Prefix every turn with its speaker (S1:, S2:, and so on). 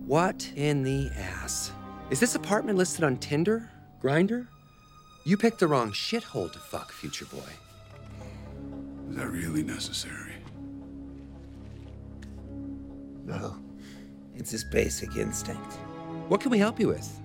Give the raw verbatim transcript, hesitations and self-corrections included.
S1: What in the ass? Is this apartment listed on Tinder? Grindr? You picked the wrong shithole to fuck, future boy.
S2: Is that really necessary?
S3: No. It's his basic instinct.
S1: What can we help you with?